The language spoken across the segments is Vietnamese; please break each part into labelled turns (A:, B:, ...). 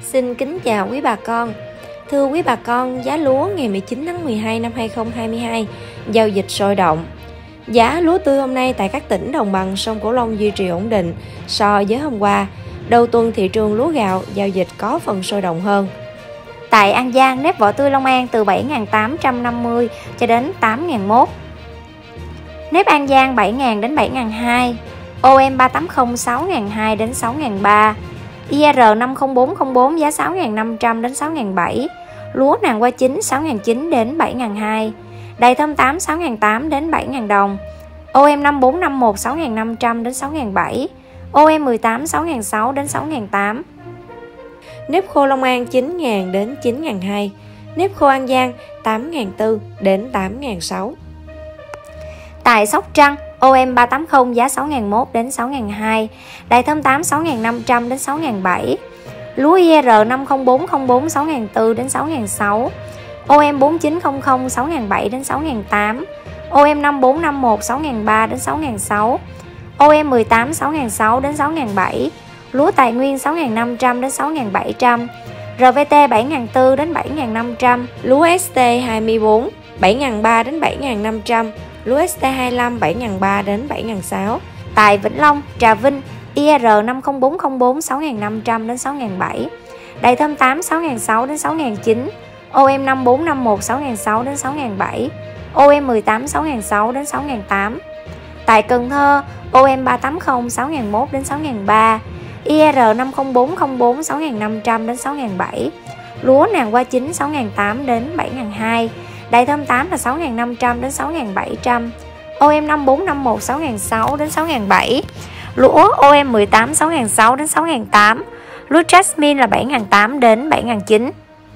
A: Xin kính chào quý bà con. Thưa quý bà con, giá lúa ngày 19 tháng 12 năm 2022 giao dịch sôi động. Giá lúa tươi hôm nay tại các tỉnh đồng bằng sông Cửu Long duy trì ổn định so với hôm qua. Đầu tuần thị trường lúa gạo giao dịch có phần sôi động hơn.
B: Tại An Giang, nếp vỏ tươi Long An từ 7.850 cho đến 8.001. Nếp An Giang 7.000 đến 7.200. OM 380 6.200 đến 6.300. IR 50404 giá 6.500 đến 6.700. Lúa nàng hoa chín 6.900 đến 7.200. Đầy thơm 8 6.800 đến 7.000 đồng. OM 5451 6.500 đến 6.700. OM 18 6.600 đến 6.800.
A: Nếp khô Long An 9.000 đến 9.200. Nếp khô An Giang 8.400 đến 8.600.
B: Tại Sóc Trăng, OM 380 giá 6.001 đến 6.200. Đầy thơm 8 6.500 đến 6.700. Lúa IR 50404 6.400 đến 6.600. OM 4900 6.700 đến 6.800. OM 5451 6.300 đến 6.600. OM 18 6.600 đến 6.700. Lúa Tài Nguyên 6.500 đến 6.700. RVT 7.400 đến 7.500.
A: Lúa ST24 7.300 đến 7.500. Lúa ST25 7.300 đến 7.600.
B: Tại Vĩnh Long, Trà Vinh, IR 50404 6.500 đến 6.700. Đầy thơm 8 6.600 đến 6.900. OM 5451 6.600 đến 6.700. OM 18 6.600 đến 6.800. Tại Cần Thơ, OM 380 6.001 đến 6.300. IR 50404 6.500 đến 6.700. Lúa nàng hoa chín 6.800 đến 7.200. Đầy thơm 8 là 6.500 đến 6.700. OM 5451 6.600 đến 6.700. Lúa OM 18 6.600 đến 6.800. Lúa Jasmine là 7.800 đến 7.900.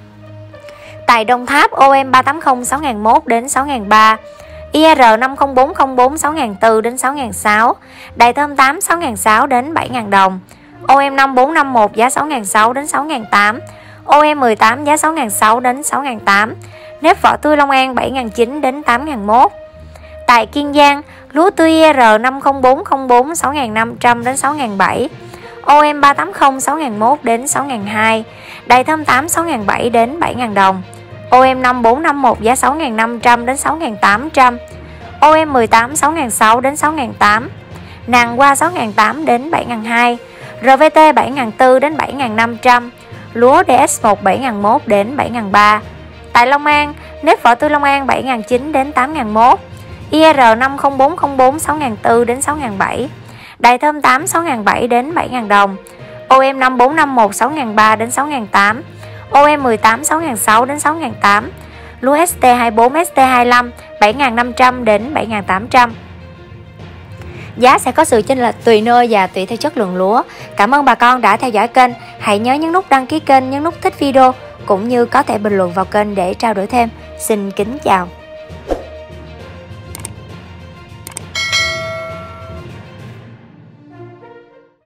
B: Tại Đồng Tháp, OM 380 6.001 đến 6.300. IR 50404 6.400 đến 6.600. Đầy thơm 8 6.600 đến 7.000 đồng. OM 5451 giá 6.600 đến 6.800. OM 18 giá 6.600 đến 6.800. Nếp vỏ tươi Long An 7.900 đến 8.001. Tại Kiên Giang, lúa tươi IR 50404 6.500 đến 6.700. OM 380 6.001 đến 6.200. Đầy thơm 8 6.700 đến 7.000 đồng. OM 5451 giá 6.500 đến 6.800. OM 18 6.600 đến 6.800. Nàng hoa 6.800 đến 7.200. RVT 7.400 đến 7.500. Lúa DS1 7.001 đến 7.300. Tại Long An, nếp vỏ tươi Long An 7.900 đến 8.001. IR 50404 6.400 đến 6.700. Đầy thơm 8 6.700 đến 7.000 đồng. OM 5451 6.300 đến 6.800. OM 18 6.600 đến 6.800. Lúa ST24 ST25 7.500 đến 7.800. Giá sẽ có sự chênh lệch tùy nơi và tùy theo chất lượng lúa. Cảm ơn bà con đã theo dõi kênh. Hãy nhớ nhấn nút đăng ký kênh, nhấn nút thích video cũng như có thể bình luận vào kênh để trao đổi thêm. Xin kính chào.